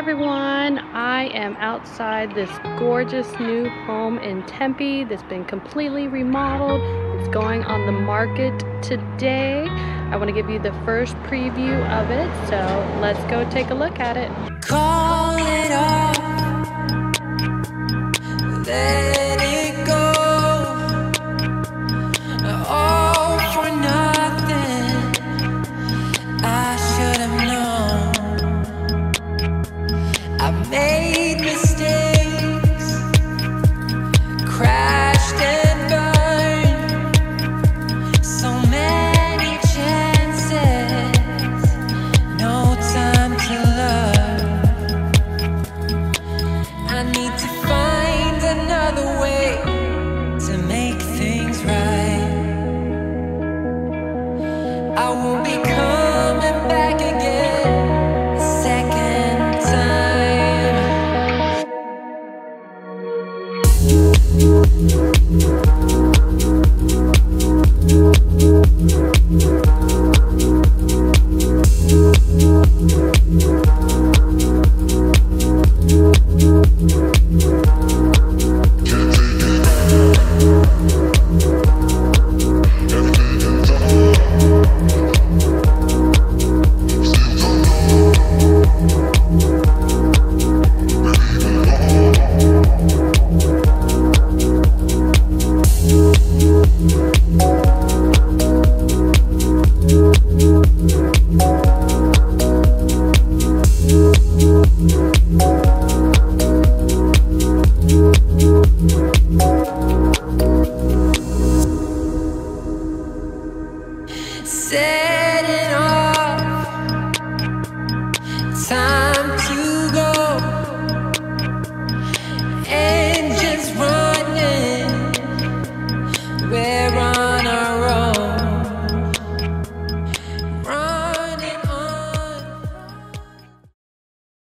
everyone, I am outside this gorgeous new home in Tempe that's been completely remodeled. It's going on the market today. I want to give you the first preview of it, so let's go take a look at it. Call it off.